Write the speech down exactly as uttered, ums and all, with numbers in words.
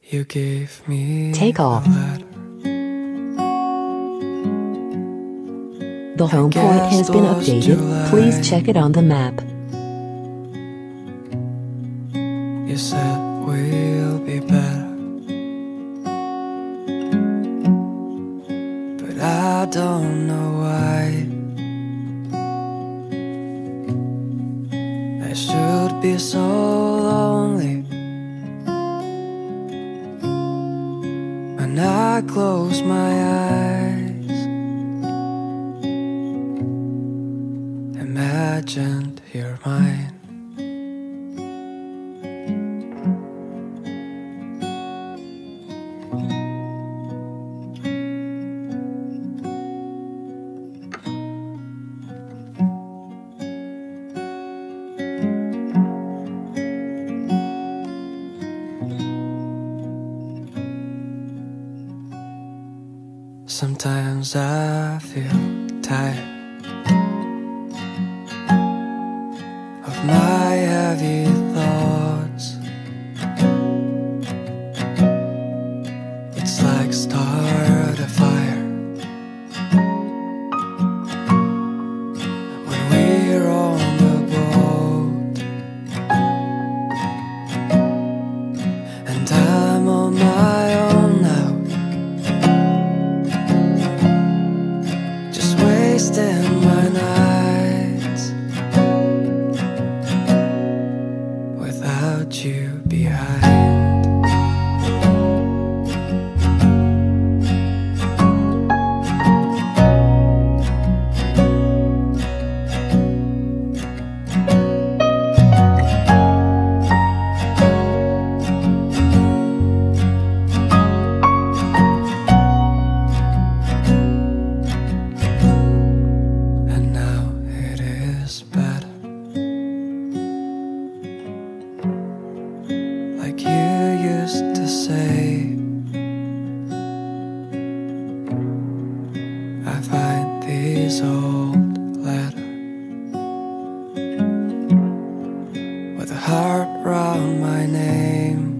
You gave me Take off. a letter. The home point has been updated. Please check it on the map. You said we'll be better, but I don't know why. I should be so lonely when I close my eyes. Imagined you're mine. Sometimes I feel tired of my heavy thoughts. It's like start a fire when we're on the boat, and I'm on my own now, wasting my nights without you behind. Like you used to say, I find these old letters with a heart round my name.